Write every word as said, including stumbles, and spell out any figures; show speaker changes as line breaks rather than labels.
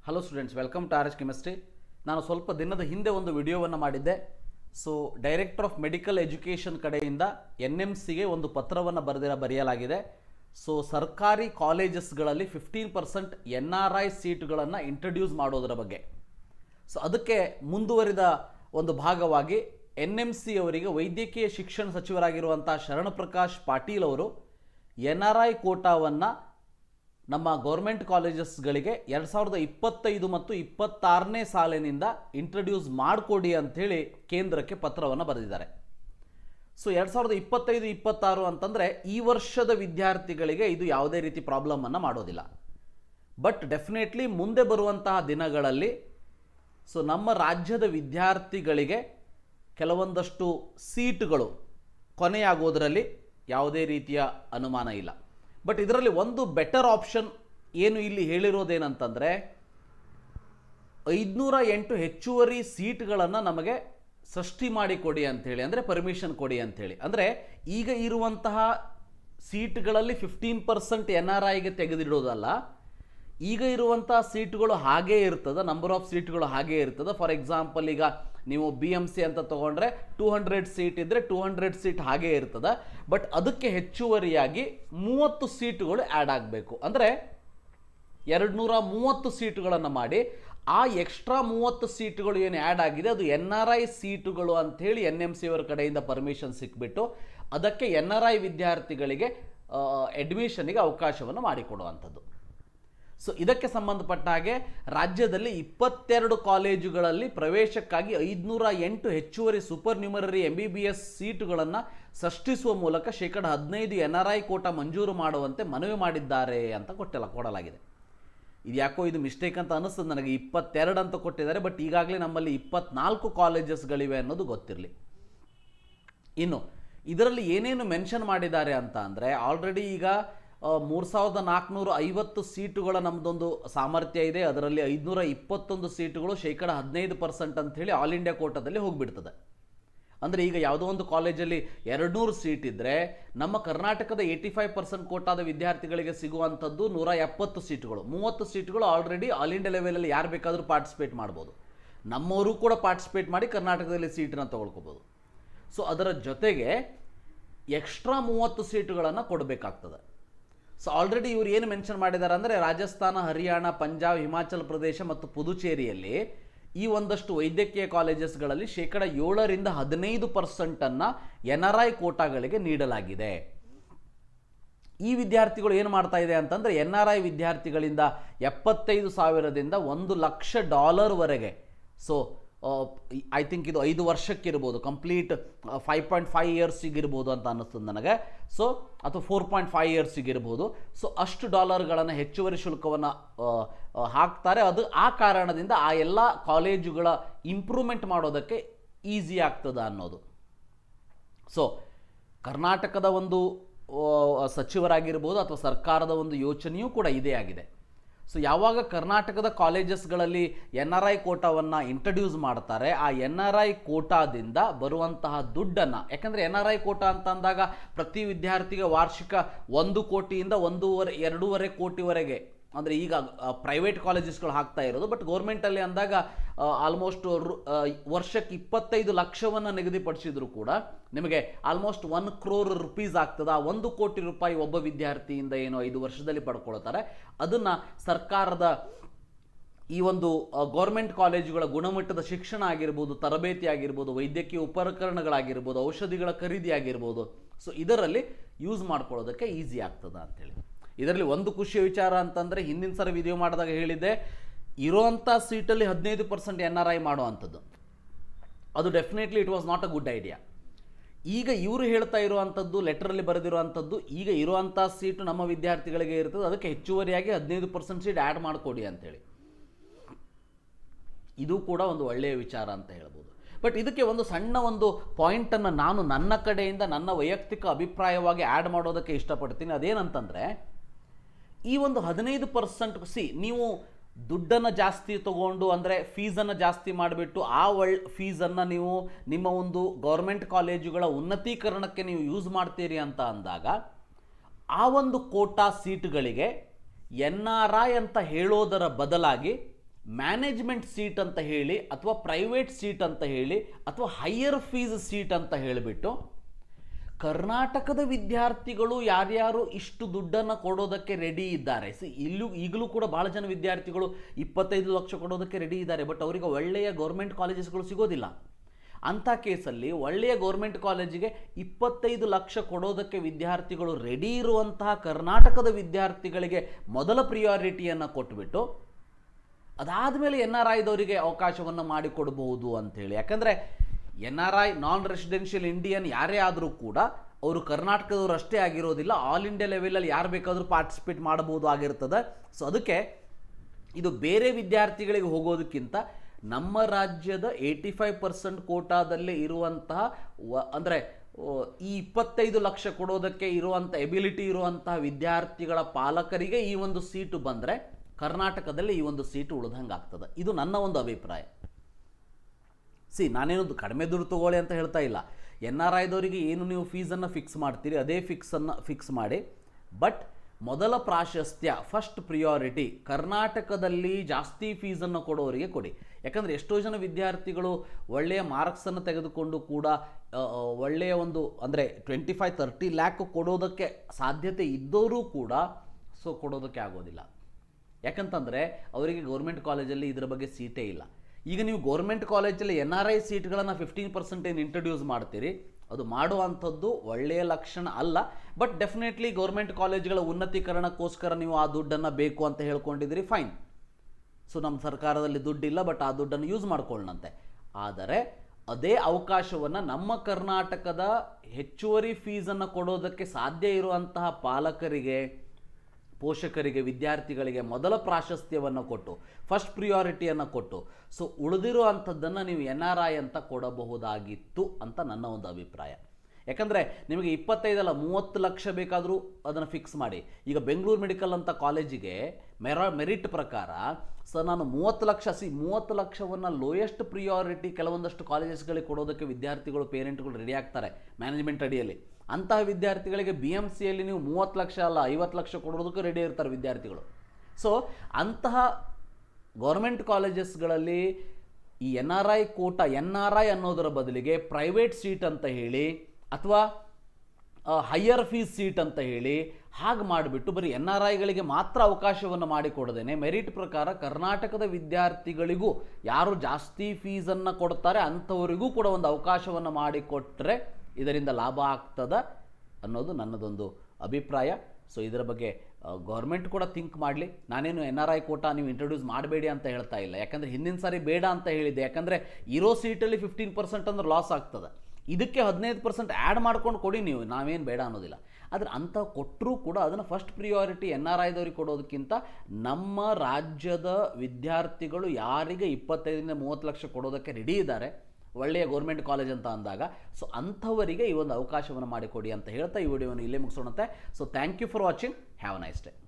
Hello students, welcome to R H chemistry. ನಾನು ಸ್ವಲ್ಪ ದಿನದ ಹಿಂದೆ ಒಂದು ವಿಡಿಯೋವನ್ನು ಮಾಡಿದ್ದೆ. So director of medical education ಕಡೆಯಿಂದ ಎನ್ ಎಮ್ ಸಿಗೆ ಒಂದು ಪತ್ರವನ್ನು ಬರೆದಿರ ಬರೆಯಲಾಗಿದೆ. ಸೊ ಸರ್ಕಾರಿ ಕಾಲೇಜಸ್ಗಳಲ್ಲಿ fifteen percent N R I ಸೀಟ್ಗಳನ್ನು ಇಂಟ್ರಡ್ಯೂಸ್ ಮಾಡೋದರ ಬಗ್ಗೆ. ಸೊ ಅದಕ್ಕೆ ಮುಂದುವರಿದ ಒಂದು ಭಾಗವಾಗಿ ಎನ್ ಎಮ್ ಸಿ ಅವರಿಗೆ ವೈದ್ಯಕೀಯ ಶಿಕ್ಷಣ ಸಚಿವರಾಗಿರುವಂಥ ಶರಣಪ್ರಕಾಶ್ ಪಾಟೀಲ್ ಅವರು ಎನ್ ಆರ್ ಐ ಕೋಟಾವನ್ನು ನಮ್ಮ ಗೌರ್ಮೆಂಟ್ ಕಾಲೇಜಸ್ಗಳಿಗೆ ಎರಡು ಸಾವಿರದ ಇಪ್ಪತ್ತೈದು ಮತ್ತು ಇಪ್ಪತ್ತಾರನೇ ಸಾಲಿನಿಂದ ಇಂಟ್ರಡ್ಯೂಸ್ ಮಾಡಿಕೊಡಿ ಅಂಥೇಳಿ ಕೇಂದ್ರಕ್ಕೆ ಪತ್ರವನ್ನು ಬರೆದಿದ್ದಾರೆ. ಸೊ ಎರಡು ಸಾವಿರದ ಇಪ್ಪತ್ತೈದು ಇಪ್ಪತ್ತಾರು ಅಂತಂದರೆ ಈ ವರ್ಷದ ವಿದ್ಯಾರ್ಥಿಗಳಿಗೆ ಇದು ಯಾವುದೇ ರೀತಿ ಪ್ರಾಬ್ಲಮನ್ನು ಮಾಡೋದಿಲ್ಲ. ಬಟ್ ಡೆಫಿನೆಟ್ಲಿ ಮುಂದೆ ಬರುವಂತಹ ದಿನಗಳಲ್ಲಿ ಸೊ ನಮ್ಮ ರಾಜ್ಯದ ವಿದ್ಯಾರ್ಥಿಗಳಿಗೆ ಕೆಲವೊಂದಷ್ಟು ಸೀಟುಗಳು ಕೊನೆಯಾಗೋದರಲ್ಲಿ ಯಾವುದೇ ರೀತಿಯ ಅನುಮಾನ ಇಲ್ಲ. ಬಟ್ ಇದರಲ್ಲಿ ಒಂದು ಬೆಟರ್ ಆಪ್ಷನ್ ಏನು ಇಲ್ಲಿ ಹೇಳಿರೋದೇನಂತಂದರೆ, ಐದುನೂರ ಎಂಟು ಹೆಚ್ಚುವರಿ ಸೀಟ್ಗಳನ್ನು ನಮಗೆ ಸೃಷ್ಟಿ ಮಾಡಿ ಕೊಡಿ ಅಂಥೇಳಿ, ಅಂದರೆ ಪರ್ಮಿಷನ್ ಕೊಡಿ ಅಂಥೇಳಿ. ಅಂದರೆ ಈಗ ಇರುವಂತಹ ಸೀಟ್ಗಳಲ್ಲಿ ಫಿಫ್ಟೀನ್ ಪರ್ಸೆಂಟ್ ಎನ್ ಆರ್ ಐಗೆ ತೆಗೆದಿಡೋದಲ್ಲ, ಈಗ ಇರುವಂತಹ ಸೀಟ್ಗಳು ಹಾಗೇ ಇರ್ತದೆ, ನಂಬರ್ ಆಫ್ ಸೀಟ್ಗಳು ಹಾಗೇ ಇರ್ತದೆ. ಫಾರ್ ಎಕ್ಸಾಂಪಲ್, ಈಗ ನೀವು ಬಿ ಎಮ್ ಸಿ ಅಂತ ತೊಗೊಂಡ್ರೆ ಟೂ ಹಂಡ್ರೆಡ್ ಸೀಟ್ ಇದ್ದರೆ ಟೂ ಹಂಡ್ರೆಡ್ ಸೀಟ್ ಹಾಗೇ ಇರ್ತದೆ. ಬಟ್ ಅದಕ್ಕೆ ಹೆಚ್ಚುವರಿಯಾಗಿ ಮೂವತ್ತು ಸೀಟುಗಳು ಆ್ಯಡ್ ಆಗಬೇಕು. ಅಂದರೆ ಎರಡು ನೂರ ಮೂವತ್ತು ಸೀಟುಗಳನ್ನು ಮಾಡಿ ಆ ಎಕ್ಸ್ಟ್ರಾ ಮೂವತ್ತು ಸೀಟುಗಳು ಏನು ಆ್ಯಡ್ ಆಗಿದೆ ಅದು ಎನ್ ಆರ್ ಐ ಸೀಟುಗಳು ಅಂಥೇಳಿ ಎನ್ ಎಮ್ ಸಿ ಅವರ ಕಡೆಯಿಂದ ಪರ್ಮಿಷನ್ ಸಿಕ್ಬಿಟ್ಟು ಅದಕ್ಕೆ ಎನ್ ಆರ್ ಐ ವಿದ್ಯಾರ್ಥಿಗಳಿಗೆ ಅಡ್ಮಿಷನ್ಗೆ ಅವಕಾಶವನ್ನು ಮಾಡಿಕೊಡುವಂಥದ್ದು. ಸೊ ಇದಕ್ಕೆ ಸಂಬಂಧಪಟ್ಟ ಹಾಗೆ ರಾಜ್ಯದಲ್ಲಿ ಇಪ್ಪತ್ತೆರಡು ಕಾಲೇಜುಗಳಲ್ಲಿ ಪ್ರವೇಶಕ್ಕಾಗಿ ಐದುನೂರ ಎಂಟು ಹೆಚ್ಚುವರಿ supernumerary M B B S ಸೀಟುಗಳನ್ನು ಸೃಷ್ಟಿಸುವ ಮೂಲಕ ಶೇಕಡ ಹದಿನೈದು ಎನ್ ಆರ್ ಐ ಕೋಟಾ ಮಂಜೂರು ಮಾಡುವಂತೆ ಮನವಿ ಮಾಡಿದ್ದಾರೆ ಅಂತ ಕೊಟ್ಟಲ್ಲ ಕೊಡಲಾಗಿದೆ. ಇದು ಯಾಕೋ ಇದು ಮಿಸ್ಟೇಕ್ ಅಂತ ಅನ್ನಿಸ್ತದೆ ನನಗೆ. ಇಪ್ಪತ್ತೆರಡು ಅಂತ ಕೊಟ್ಟಿದ್ದಾರೆ, ಬಟ್ ಈಗಾಗಲೇ ನಮ್ಮಲ್ಲಿ ಇಪ್ಪತ್ನಾಲ್ಕು ಕಾಲೇಜಸ್ಗಳಿವೆ ಅನ್ನೋದು ಗೊತ್ತಿರಲಿ. ಇನ್ನು ಇದರಲ್ಲಿ ಏನೇನು ಮೆನ್ಷನ್ ಮಾಡಿದ್ದಾರೆ ಅಂತ ಅಂದರೆ, ಆಲ್ರೆಡಿ ಈಗ ಮೂರು ಸಾವಿರದ ನಾಲ್ಕುನೂರ ಐವತ್ತು ಸೀಟುಗಳ ನಮ್ಮದೊಂದು ಸಾಮರ್ಥ್ಯ ಇದೆ. ಅದರಲ್ಲಿ ಐದುನೂರ ಇಪ್ಪತ್ತೊಂದು ಸೀಟುಗಳು ಶೇಕಡ ಹದಿನೈದು ಪರ್ಸೆಂಟ್ ಅಂಥೇಳಿ ಆಲ್ ಇಂಡಿಯಾ ಕೋಟಾದಲ್ಲಿ ಹೋಗಿಬಿಡ್ತದೆ. ಅಂದರೆ ಈಗ ಯಾವುದೋ ಒಂದು ಕಾಲೇಜಲ್ಲಿ ಎರಡು ನೂರು ಸೀಟ್ ಇದ್ದರೆ ನಮ್ಮ ಕರ್ನಾಟಕದ ಏಯ್ಟಿ ಫೈವ್ ಪರ್ಸೆಂಟ್ ಕೋಟಾದ ವಿದ್ಯಾರ್ಥಿಗಳಿಗೆ ಸಿಗುವಂಥದ್ದು ನೂರ ಎಪ್ಪತ್ತು ಸೀಟುಗಳು. ಮೂವತ್ತು ಸೀಟುಗಳು ಆಲ್ರೆಡಿ ಆಲ್ ಇಂಡಿಯಾ ಲೆವೆಲಲ್ಲಿ ಯಾರು ಬೇಕಾದರೂ ಪಾರ್ಟಿಸಿಪೇಟ್ ಮಾಡ್ಬೋದು. ನಮ್ಮವರು ಕೂಡ ಪಾರ್ಟಿಸಿಪೇಟ್ ಮಾಡಿ ಕರ್ನಾಟಕದಲ್ಲಿ ಸೀಟನ್ನು ತೊಗೊಳ್ಕೋಬೋದು. ಸೊ ಅದರ ಜೊತೆಗೆ ಎಕ್ಸ್ಟ್ರಾ ಮೂವತ್ತು ಸೀಟುಗಳನ್ನು ಕೊಡಬೇಕಾಗ್ತದೆ. ಸೊ ಆಲ್ರೆಡಿ ಇವರು ಏನು ಮೆನ್ಷನ್ ಮಾಡಿದ್ದಾರೆ ಅಂದರೆ, ರಾಜಸ್ಥಾನ, ಹರಿಯಾಣ, ಪಂಜಾಬ್, ಹಿಮಾಚಲ ಪ್ರದೇಶ ಮತ್ತು ಪುದುಚೇರಿಯಲ್ಲಿ ಈ ಒಂದಷ್ಟು ವೈದ್ಯಕೀಯ ಕಾಲೇಜಸ್ಗಳಲ್ಲಿ ಶೇಕಡ ಏಳರಿಂದ ಹದಿನೈದು ಪರ್ಸೆಂಟನ್ನು ಎನ್ ಆರ್ ಐ ಕೋಟಾಗಳಿಗೆ ನೀಡಲಾಗಿದೆ. ಈ ವಿದ್ಯಾರ್ಥಿಗಳು ಏನು ಮಾಡ್ತಾ ಇದೆ ಅಂತಂದರೆ, ಎನ್ ಆರ್ ಐ ವಿದ್ಯಾರ್ಥಿಗಳಿಂದ ಎಪ್ಪತ್ತೈದು ಸಾವಿರದಿಂದ ಒಂದು ಲಕ್ಷ ಡಾಲರ್ವರೆಗೆ, ಸೊ ಐ ಥಿಂಕ್ ಇದು ಐದು ವರ್ಷಕ್ಕಿರ್ಬೋದು, ಕಂಪ್ಲೀಟ್ ಫೈವ್ ಪಾಯಿಂಟ್ ಫೈವ್ ಇಯರ್ಸಿಗಿರ್ಬೋದು ಅಂತ ಅನ್ನಿಸ್ತದೆ ನನಗೆ. ಸೊ ಅಥವಾ ಫೋರ್ ಪಾಯಿಂಟ್ ಫೈವ್ ಇಯರ್ಸಿಗಿರ್ಬೋದು. ಸೊ ಅಷ್ಟು ಡಾಲರ್ಗಳನ್ನು ಹೆಚ್ಚುವರಿ ಶುಲ್ಕವನ್ನು ಹಾಕ್ತಾರೆ. ಅದು ಆ ಕಾರಣದಿಂದ ಆ ಎಲ್ಲ ಕಾಲೇಜುಗಳ ಇಂಪ್ರೂವ್ಮೆಂಟ್ ಮಾಡೋದಕ್ಕೆ ಈಸಿ ಆಗ್ತದೆ ಅನ್ನೋದು. ಸೊ ಕರ್ನಾಟಕದ ಒಂದು ಸಚಿವರಾಗಿರ್ಬೋದು ಅಥವಾ ಸರ್ಕಾರದ ಒಂದು ಯೋಚನೆಯೂ ಕೂಡ ಇದೇ ಆಗಿದೆ. ಸೊ ಯಾವಾಗ ಕರ್ನಾಟಕದ ಕಾಲೇಜಸ್ಗಳಲ್ಲಿ ಎನ್ ಆರ್ ಐ ಕೋಟಾವನ್ನು ಇಂಟ್ರಡ್ಯೂಸ್ ಮಾಡ್ತಾರೆ, ಆ ಎನ್ ಆರ್ ಐ ಕೋಟಾದಿಂದ ಬರುವಂತಹ ದುಡ್ಡನ್ನು, ಯಾಕಂದರೆ ಎನ್ ಆರ್ ಐ ಕೋಟಾ ಅಂತ ಅಂದಾಗ ಪ್ರತಿ ವಿದ್ಯಾರ್ಥಿಗೆ ವಾರ್ಷಿಕ ಒಂದು ಕೋಟಿಯಿಂದ ಒಂದೂವರೆ ಎರಡೂವರೆ ಕೋಟಿವರೆಗೆ, ಅಂದರೆ ಈಗ ಪ್ರೈವೇಟ್ ಕಾಲೇಜಸ್ಗಳು ಹಾಕ್ತಾ ಇರೋದು. ಬಟ್ ಗೌರ್ಮೆಂಟಲ್ಲಿ ಅಂದಾಗ ಆಲ್ಮೋಸ್ಟ್ ವರ್ಷಕ್ಕೆ ಇಪ್ಪತ್ತೈದು ಲಕ್ಷವನ್ನು ನಿಗದಿಪಡಿಸಿದ್ರು ಕೂಡ ನಿಮಗೆ ಆಲ್ಮೋಸ್ಟ್ ಒನ್ ಕ್ರೋರ್ ರುಪೀಸ್ ಆಗ್ತದೆ. ಆ ಒಂದು ಕೋಟಿ ರೂಪಾಯಿ ಒಬ್ಬ ವಿದ್ಯಾರ್ಥಿಯಿಂದ ಏನು ಐದು ವರ್ಷದಲ್ಲಿ ಪಡ್ಕೊಳ್ತಾರೆ, ಅದನ್ನು ಸರ್ಕಾರದ ಈ ಒಂದು ಗೌರ್ಮೆಂಟ್ ಕಾಲೇಜುಗಳ ಗುಣಮಟ್ಟದ ಶಿಕ್ಷಣ ಆಗಿರ್ಬೋದು, ತರಬೇತಿ ಆಗಿರ್ಬೋದು, ವೈದ್ಯಕೀಯ ಉಪಕರಣಗಳಾಗಿರ್ಬೋದು, ಔಷಧಿಗಳ ಖರೀದಿ ಆಗಿರ್ಬೋದು, ಸೊ ಇದರಲ್ಲಿ ಯೂಸ್ ಮಾಡ್ಕೊಳ್ಳೋದಕ್ಕೆ ಈಸಿ ಆಗ್ತದೆ ಅಂಥೇಳಿ. ಇದರಲ್ಲಿ ಒಂದು ಖುಷಿಯ ವಿಚಾರ ಅಂತಂದರೆ, ಹಿಂದಿನ ಸಲ ವಿಡಿಯೋ ಮಾಡಿದಾಗ ಹೇಳಿದ್ದೆ, ಇರೋವಂಥ ಸೀಟಲ್ಲಿ ಹದಿನೈದು ಪರ್ಸೆಂಟ್ ಎನ್ ಆರ್ ಐ ಮಾಡುವಂಥದ್ದು, ಅದು definitely it was not a good idea. ಈಗ ಇವರು ಹೇಳ್ತಾ ಇರುವಂಥದ್ದು, ಲೆಟರಲ್ಲಿ ಬರೆದಿರುವಂಥದ್ದು, ಈಗ ಇರುವಂಥ ಸೀಟು ನಮ್ಮ ವಿದ್ಯಾರ್ಥಿಗಳಿಗೆ ಇರ್ತದೆ, ಅದಕ್ಕೆ ಹೆಚ್ಚುವರಿಯಾಗಿ ಹದಿನೈದು ಪರ್ಸೆಂಟ್ ಸೀಟ್ ಆ್ಯಡ್ ಮಾಡಿಕೊಡಿ ಅಂತೇಳಿ. ಇದು ಕೂಡ ಒಂದು ಒಳ್ಳೆಯ ವಿಚಾರ ಅಂತ ಹೇಳ್ಬೋದು. ಬಟ್ ಇದಕ್ಕೆ ಒಂದು ಸಣ್ಣ ಒಂದು ಪಾಯಿಂಟನ್ನು ನಾನು ನನ್ನ ಕಡೆಯಿಂದ ನನ್ನ ವೈಯಕ್ತಿಕ ಅಭಿಪ್ರಾಯವಾಗಿ ಆ್ಯಡ್ ಮಾಡೋದಕ್ಕೆ ಇಷ್ಟಪಡ್ತೀನಿ. ಅದೇನಂತಂದರೆ, ಈ ಒಂದು ಹದಿನೈದು ಪರ್ಸೆಂಟ್ ಸಿ ನೀವು ದುಡ್ಡನ್ನು ಜಾಸ್ತಿ ತಗೊಂಡು, ಅಂದರೆ ಫೀಸನ್ನು ಜಾಸ್ತಿ ಮಾಡಿಬಿಟ್ಟು ಆ ಒಳ್ಳೆ ಫೀಸನ್ನು ನೀವು ನಿಮ್ಮ ಒಂದು ಗೌರ್ಮೆಂಟ್ ಕಾಲೇಜುಗಳ ಉನ್ನತೀಕರಣಕ್ಕೆ ನೀವು ಯೂಸ್ ಮಾಡ್ತೀರಿ ಅಂತ ಅಂದಾಗ, ಆ ಒಂದು ಕೋಟಾ ಸೀಟುಗಳಿಗೆ ಎನ್ ಆರ್ ಐ ಅಂತ ಹೇಳೋದರ ಬದಲಾಗಿ ಮ್ಯಾನೇಜ್ಮೆಂಟ್ ಸೀಟ್ ಅಂತ ಹೇಳಿ ಅಥವಾ ಪ್ರೈವೇಟ್ ಸೀಟ್ ಅಂತ ಹೇಳಿ ಅಥವಾ ಹೈಯರ್ ಫೀಸ್ ಸೀಟ್ ಅಂತ ಹೇಳಿಬಿಟ್ಟು ಕರ್ನಾಟಕದ ವಿದ್ಯಾರ್ಥಿಗಳು ಯಾರ್ಯಾರು ಇಷ್ಟು ದುಡ್ಡನ್ನು ಕೊಡೋದಕ್ಕೆ ರೆಡಿ ಇದ್ದಾರೆ. ಸಿ ಇಲ್ಲೂ ಈಗಲೂ ಕೂಡ ಭಾಳ ಜನ ವಿದ್ಯಾರ್ಥಿಗಳು ಇಪ್ಪತ್ತೈದು ಲಕ್ಷ ಕೊಡೋದಕ್ಕೆ ರೆಡಿ ಇದ್ದಾರೆ, ಬಟ್ ಅವರಿಗೆ ಒಳ್ಳೆಯ ಗೌರ್ಮೆಂಟ್ ಕಾಲೇಜಸ್ಗಳು ಸಿಗೋದಿಲ್ಲ. ಅಂಥ ಕೇಸಲ್ಲಿ ಒಳ್ಳೆಯ ಗೌರ್ಮೆಂಟ್ ಕಾಲೇಜಿಗೆ ಇಪ್ಪತ್ತೈದು ಲಕ್ಷ ಕೊಡೋದಕ್ಕೆ ವಿದ್ಯಾರ್ಥಿಗಳು ರೆಡಿ ಇರುವಂತಹ ಕರ್ನಾಟಕದ ವಿದ್ಯಾರ್ಥಿಗಳಿಗೆ ಮೊದಲ ಪ್ರಿಯಾರಿಟಿಯನ್ನು ಕೊಟ್ಬಿಟ್ಟು ಅದಾದಮೇಲೆ ಎನ್ ಆರ್ ಐದವರಿಗೆ ಅವಕಾಶವನ್ನು ಮಾಡಿಕೊಡಬಹುದು ಅಂಥೇಳಿ. ಯಾಕಂದರೆ N R I non residential Indian ಯಾರೇ ಆದರೂ ಕೂಡ ಅವರು ಕರ್ನಾಟಕದವರು ಅಷ್ಟೇ ಆಗಿರೋದಿಲ್ಲ, ಆಲ್ ಇಂಡಿಯಾ ಲೆವೆಲಲ್ಲಿ ಯಾರು ಬೇಕಾದರೂ ಪಾರ್ಟಿಸಿಪೇಟ್ ಮಾಡಬಹುದು ಆಗಿರ್ತದೆ. ಸೊ ಅದಕ್ಕೆ ಇದು ಬೇರೆ ವಿದ್ಯಾರ್ಥಿಗಳಿಗೆ ಹೋಗೋದಕ್ಕಿಂತ ನಮ್ಮ ರಾಜ್ಯದ ಏಯ್ಟಿ ಫೈವ್ ಪರ್ಸೆಂಟ್ ಕೋಟಾದಲ್ಲೇ ಇರುವಂತಹ ವ ಅಂದರೆ ಈ ಇಪ್ಪತ್ತೈದು ಲಕ್ಷ ಕೊಡೋದಕ್ಕೆ ಇರುವಂಥ ಎಬಿಲಿಟಿ ಇರುವಂತಹ ವಿದ್ಯಾರ್ಥಿಗಳ ಪಾಲಕರಿಗೆ ಈ ಒಂದು ಸೀಟು ಬಂದರೆ ಕರ್ನಾಟಕದಲ್ಲಿ ಈ ಒಂದು ಸೀಟು ಉಳಿದಂಗೆ ಆಗ್ತದೆ. ಇದು ನನ್ನ ಒಂದು ಅಭಿಪ್ರಾಯ. ಸಿ ನಾನೇನೊಂದು ಕಡಿಮೆ ದುಡ್ಡು ತಗೊಳ್ಳಿ ಅಂತ ಹೇಳ್ತಾ ಇಲ್ಲ. ಎನ್ ಆರ್ ಐದವರಿಗೆ ಏನು ನೀವು ಫೀಸನ್ನು ಫಿಕ್ಸ್ ಮಾಡ್ತೀರಿ ಅದೇ ಫಿಕ್ಸನ್ನು ಫಿಕ್ಸ್ ಮಾಡಿ, ಬಟ್ ಮೊದಲ ಪ್ರಾಶಸ್ತ್ಯ ಫಸ್ಟ್ ಪ್ರಿಯಾರಿಟಿ ಕರ್ನಾಟಕದಲ್ಲಿ ಜಾಸ್ತಿ ಫೀಸನ್ನು ಕೊಡೋರಿಗೆ ಕೊಡಿ. ಯಾಕಂದರೆ ಎಷ್ಟೋ ಜನ ವಿದ್ಯಾರ್ಥಿಗಳು ಒಳ್ಳೆಯ ಮಾರ್ಕ್ಸನ್ನು ತೆಗೆದುಕೊಂಡು ಕೂಡ ಒಳ್ಳೆಯ ಒಂದು ಅಂದರೆ ಟ್ವೆಂಟಿ ಫೈವ್ ತರ್ಟಿ ಲ್ಯಾಕ್ ಕೊಡೋದಕ್ಕೆ ಸಾಧ್ಯತೆ ಇದ್ದವರು ಕೂಡ ಸೊ ಕೊಡೋದಕ್ಕೆ ಆಗೋದಿಲ್ಲ. ಯಾಕಂತಂದರೆ ಅವರಿಗೆ ಗೌರ್ಮೆಂಟ್ ಕಾಲೇಜಲ್ಲಿ ಇದರ ಬಗ್ಗೆ ಸೀಟೇ ಇಲ್ಲ. ಈಗ ನೀವು ಗೌರ್ಮೆಂಟ್ ಕಾಲೇಜಲ್ಲಿ ಎನ್ ಆರ್ ಐ ಸೀಟ್ಗಳನ್ನು ಫಿಫ್ಟೀನ್ ಪರ್ಸೆಂಟ್ ಏನು ಇಂಟ್ರೊಡ್ಯೂಸ್ ಮಾಡ್ತೀರಿ, ಅದು ಮಾಡುವಂಥದ್ದು ಒಳ್ಳೆಯ ಲಕ್ಷಣ ಅಲ್ಲ. ಬಟ್ ಡೆಫಿನೆಟ್ಲಿ ಗೌರ್ಮೆಂಟ್ ಕಾಲೇಜ್ಗಳ ಉನ್ನತೀಕರಣಕ್ಕೋಸ್ಕರ ನೀವು ಆ ದುಡ್ಡನ್ನು ಬೇಕು ಅಂತ ಹೇಳ್ಕೊಂಡಿದ್ದೀರಿ, ಫೈನ್. ಸೊ ನಮ್ಮ ಸರ್ಕಾರದಲ್ಲಿ ದುಡ್ಡಿಲ್ಲ, ಬಟ್ ಆ ದುಡ್ಡನ್ನು ಯೂಸ್ ಮಾಡ್ಕೊಳ್ಳೋಣಂತೆ. ಆದರೆ ಅದೇ ಅವಕಾಶವನ್ನು ನಮ್ಮ ಕರ್ನಾಟಕದ ಹೆಚ್ಚುವರಿ ಫೀಸನ್ನು ಕೊಡೋದಕ್ಕೆ ಸಾಧ್ಯ ಇರುವಂತಹ ಪಾಲಕರಿಗೆ, ಪೋಷಕರಿಗೆ, ವಿದ್ಯಾರ್ಥಿಗಳಿಗೆ ಮೊದಲ ಪ್ರಾಶಸ್ತ್ಯವನ್ನು ಕೊಟ್ಟು ಫಸ್ಟ್ ಪ್ರಿಯಾರಿಟಿಯನ್ನು ಕೊಟ್ಟು ಸೊ ಉಳಿದಿರುವಂಥದ್ದನ್ನು ನೀವು ಎನ್ ಆರ್ ಐ ಅಂತ ಕೊಡಬಹುದಾಗಿತ್ತು ಅಂತ ನನ್ನ ಒಂದು ಅಭಿಪ್ರಾಯ. ಯಾಕಂದರೆ ನಿಮಗೆ ಇಪ್ಪತ್ತೈದಲ್ಲ ಮೂವತ್ತು ಲಕ್ಷ ಬೇಕಾದರೂ ಅದನ್ನು ಫಿಕ್ಸ್ ಮಾಡಿ. ಈಗ ಬೆಂಗಳೂರು ಮೆಡಿಕಲ್ ಅಂತ ಕಾಲೇಜಿಗೆ ಮೆರಾ ಮೆರಿಟ್ ಪ್ರಕಾರ ಸರ್ ನಾನು ಮೂವತ್ತು ಲಕ್ಷ ಸಿ ಮೂವತ್ತು ಲಕ್ಷವನ್ನು ಲೋಯೆಸ್ಟ್ ಪ್ರಿಯಾರಿಟಿ ಕೆಲವೊಂದಷ್ಟು ಕಾಲೇಜಸ್ಗಳಿಗೆ ಕೊಡೋದಕ್ಕೆ ವಿದ್ಯಾರ್ಥಿಗಳು ಪೇರೆಂಟ್ಗಳು ರೆಡಿ ಆಗ್ತಾರೆ ಮ್ಯಾನೇಜ್ಮೆಂಟ್ ಅಡಿಯಲ್ಲಿ. ಅಂತಹ ವಿದ್ಯಾರ್ಥಿಗಳಿಗೆ ಬಿ ಎಮ್ ಸಿಯಲ್ಲಿ ನೀವು ಮೂವತ್ತು ಲಕ್ಷ ಅಲ್ಲ ಐವತ್ತು ಲಕ್ಷ ಕೊಡೋದಕ್ಕೂ ರೆಡಿ ಇರ್ತಾರೆ ವಿದ್ಯಾರ್ಥಿಗಳು. ಸೊ ಅಂತಹ ಗೌರ್ಮೆಂಟ್ ಕಾಲೇಜಸ್ಗಳಲ್ಲಿ ಈ N R I quota N R I ಅನ್ನೋದರ ಬದಲಿಗೆ ಪ್ರೈವೇಟ್ ಸೀಟ್ ಅಂತ ಹೇಳಿ ಅಥವಾ ಹೈಯರ್ ಫೀಸ್ ಸೀಟ್ ಅಂತ ಹೇಳಿ ಹಾಗೆ ಮಾಡಿಬಿಟ್ಟು ಬರೀ ಎನ್ ಆರ್ ಐಗಳಿಗೆ ಮಾತ್ರ ಅವಕಾಶವನ್ನು ಮಾಡಿಕೊಡದೇನೆ ಮೆರಿಟ್ ಪ್ರಕಾರ ಕರ್ನಾಟಕದ ವಿದ್ಯಾರ್ಥಿಗಳಿಗೂ ಯಾರು ಜಾಸ್ತಿ ಫೀಸನ್ನು ಕೊಡ್ತಾರೆ ಅಂಥವರಿಗೂ ಕೂಡ ಒಂದು ಅವಕಾಶವನ್ನು ಮಾಡಿಕೊಟ್ರೆ ಇದರಿಂದ ಲಾಭ ಆಗ್ತದ ಅನ್ನೋದು ನನ್ನದೊಂದು ಅಭಿಪ್ರಾಯ. ಸೊ ಇದರ ಬಗ್ಗೆ ಗೌರ್ಮೆಂಟ್ ಕೂಡ ಥಿಂಕ್ ಮಾಡಲಿ. ನಾನೇನು ಎನ್ ಆರ್ ಐ ಕೋಟಾ ನೀವು ಇಂಟ್ರೊಡ್ಯೂಸ್ ಮಾಡಬೇಡಿ ಅಂತ ಹೇಳ್ತಾ ಇಲ್ಲ, ಯಾಕಂದರೆ ಹಿಂದಿನ ಸಾರಿ ಬೇಡ ಅಂತ ಹೇಳಿದ್ದೆ. ಯಾಕಂದರೆ ಇರೋ ಸೀಟಲ್ಲಿ ಫಿಫ್ಟೀನ್ ಪರ್ಸೆಂಟ್ ಅಂದ್ರೆ ಲಾಸ್ ಆಗ್ತದೆ, ಇದಕ್ಕೆ ಹದಿನೈದು ಪರ್ಸೆಂಟ್ ಆ್ಯಡ್ ಮಾಡ್ಕೊಂಡು ಕೊಡಿ ನೀವು, ನಾವೇನು ಬೇಡ ಅನ್ನೋದಿಲ್ಲ. ಆದರೆ ಅಂಥ ಕೊಟ್ಟರೂ ಕೂಡ ಅದನ್ನು ಫಸ್ಟ್ ಪ್ರಿಯಾರಿಟಿ ಎನ್ ಆರ್ ಐದವ್ರಿಗೆ ಕೊಡೋದಕ್ಕಿಂತ ನಮ್ಮ ರಾಜ್ಯದ ವಿದ್ಯಾರ್ಥಿಗಳು ಯಾರಿಗೆ ಇಪ್ಪತ್ತೈದರಿಂದ ಮೂವತ್ತು ಲಕ್ಷ ಕೊಡೋದಕ್ಕೆ ರೆಡಿ ಇದ್ದಾರೆ ಒಳ್ಳೆಯ ಗೌರ್ಮೆಂಟ್ ಕಾಲೇಜ್ ಅಂತ ಅಂದಾಗ ಸೊ ಅಂಥವರಿಗೆ ಈ ಒಂದು ಅವಕಾಶವನ್ನು ಮಾಡಿಕೊಡಿ ಅಂತ ಹೇಳ್ತಾ ಈ ವಿಡಿಯೋವನ್ನು ಇಲ್ಲೇ ಮುಗಿಸೋಣಂತೆ. So thank you for watching, have a nice day.